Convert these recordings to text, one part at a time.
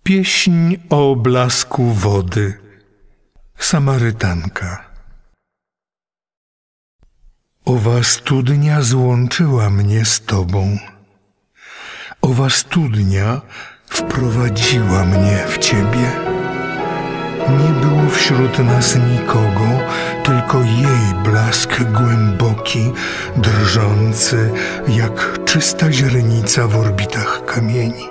Pieśń o blasku wody. Samarytanka. Owa studnia złączyła mnie z Tobą. Owa studnia wprowadziła mnie w Ciebie. Nie było wśród nas nikogo, tylko jej blask głęboki, drżący jak czysta źrenica w orbitach kamieni.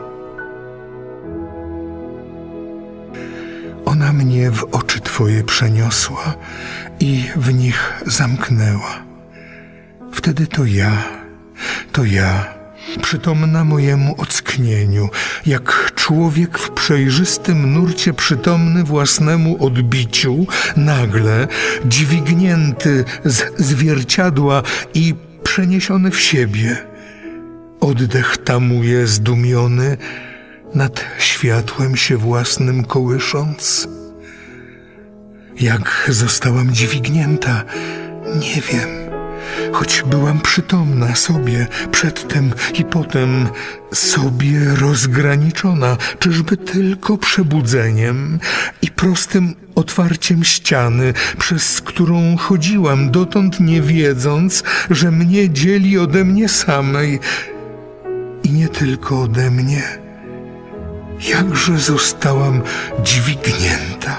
Ona mnie w oczy Twoje przeniosła i w nich zamknęła. Wtedy to ja, przytomna mojemu ocknieniu, jak człowiek w przejrzystym nurcie przytomny własnemu odbiciu, nagle dźwignięty z zwierciadła i przeniesiony w siebie. Oddech tamuje zdumiony, nad światłem się własnym kołysząc. Jak zostałam dźwignięta, nie wiem, choć byłam przytomna sobie przedtem i potem, sobie rozgraniczona, czyżby tylko przebudzeniem i prostym otwarciem ściany, przez którą chodziłam dotąd nie wiedząc, że mnie dzieli ode mnie samej i nie tylko ode mnie. Jakże zostałam dźwignięta.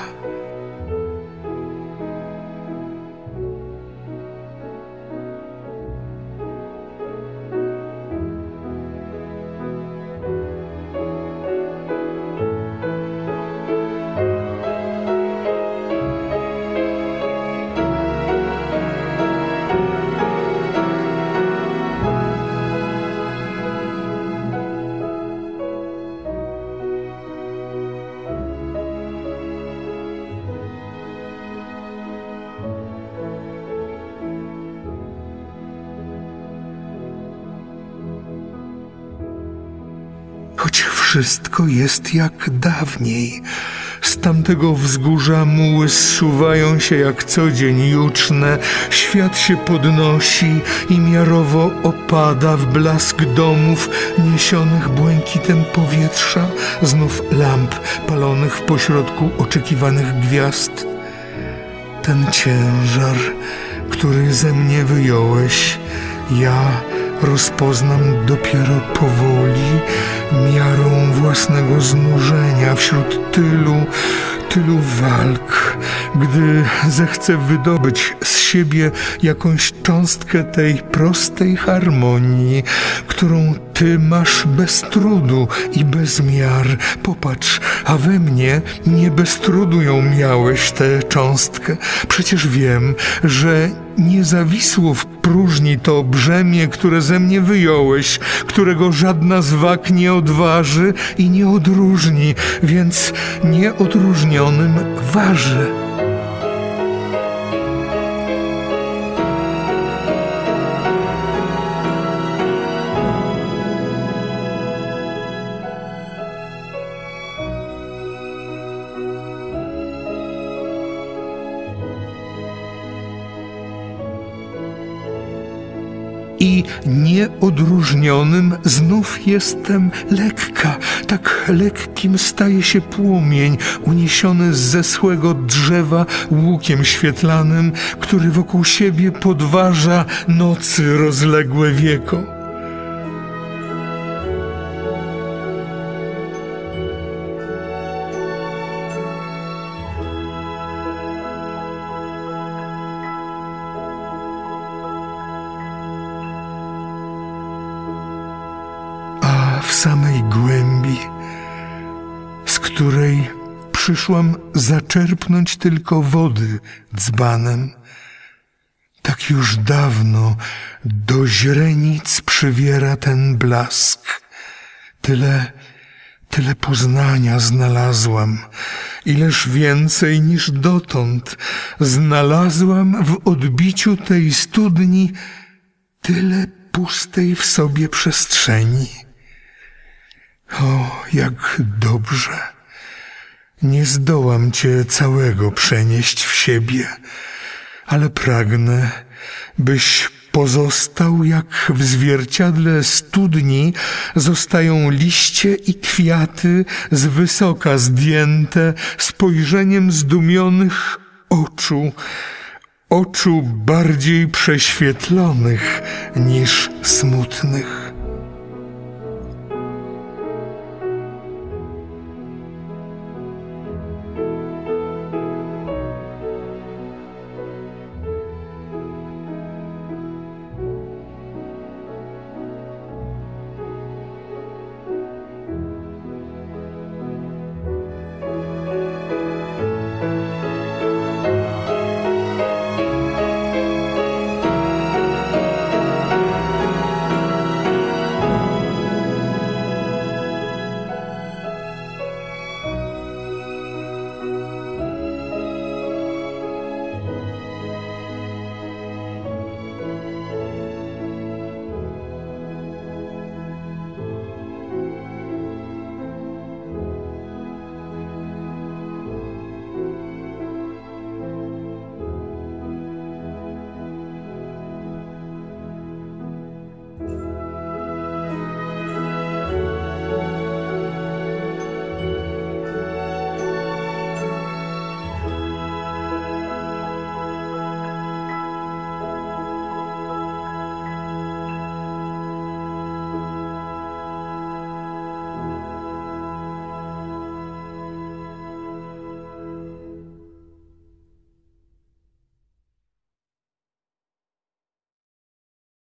Choć wszystko jest jak dawniej. Z tamtego wzgórza muły zsuwają się jak co dzień juczne, świat się podnosi i miarowo opada w blask domów niesionych błękitem powietrza, znów lamp palonych w pośrodku oczekiwanych gwiazd. Ten ciężar, który ze mnie wyjąłeś, ja rozpoznam dopiero powoli, miarą własnego znużenia wśród tylu walk, gdy zechcę wydobyć z siebie jakąś cząstkę tej prostej harmonii, którą Ty masz bez trudu i bez miar. Popatrz, a we mnie nie bez trudu ją miałeś, tę cząstkę. Przecież wiem, że nie zawisło w próżni to brzemię, które ze mnie wyjąłeś, którego żadna z wag nie odważy i nie odróżni, więc nieodróżnionym waży. I nieodróżnionym znów jestem lekka, tak lekkim staje się płomień uniesiony z zeschłego drzewa łukiem świetlanym, który wokół siebie podważa nocy rozległe wieko. W samej głębi, z której przyszłam zaczerpnąć tylko wody dzbanem, tak już dawno do źrenic przywiera ten blask. Tyle poznania znalazłam, ileż więcej niż dotąd znalazłam w odbiciu tej studni, tyle pustej w sobie przestrzeni. O, jak dobrze! Nie zdołam Cię całego przenieść w siebie, ale pragnę, byś Pozostał jak w zwierciadle studni, zostają liście i kwiaty z wysoka zdjęte spojrzeniem zdumionych oczu bardziej prześwietlonych niż smutnych.